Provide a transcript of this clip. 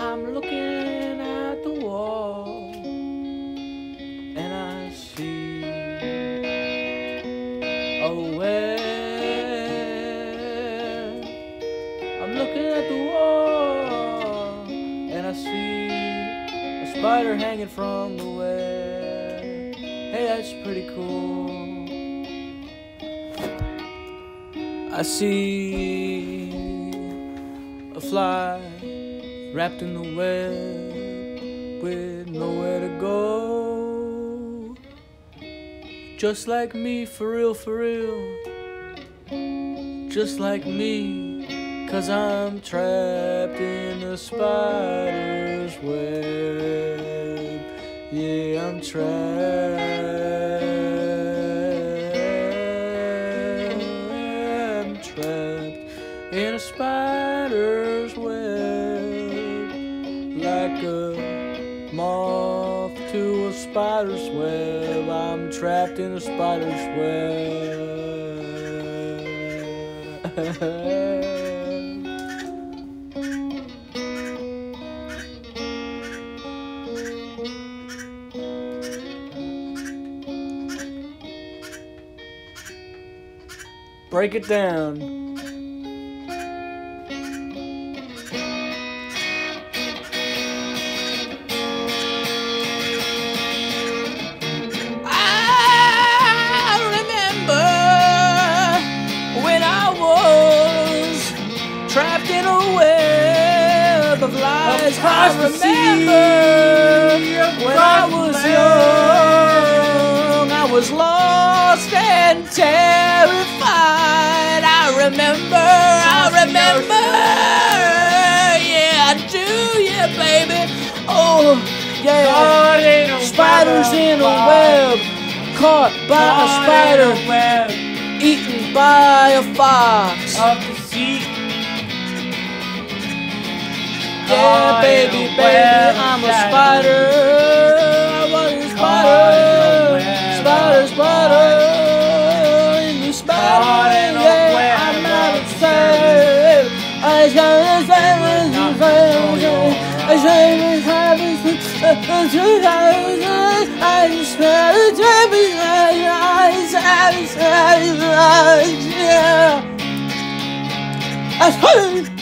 I'm looking at the wall and I see a web. I'm looking at the wall and I see a spider hanging from the web. Hey, that's pretty cool. I see a fly wrapped in the web with nowhere to go. Just like me, for real, for real. Just like me, 'cause I'm trapped in a spider's web. Yeah, I'm trapped in a spider's web, like a moth to a spider's web. I'm trapped in a spider's web. Break it down. Trapped in a web of lies. I remember when I was young, I was lost and terrified. I remember, yeah, I do, yeah, baby. Oh, yeah, spiders in a web, caught by a spider, eaten by a fox. Yeah, baby, I'm a spider. I was a spider. Spider, in the spider. Yeah, I'm not a spider. I just yeah.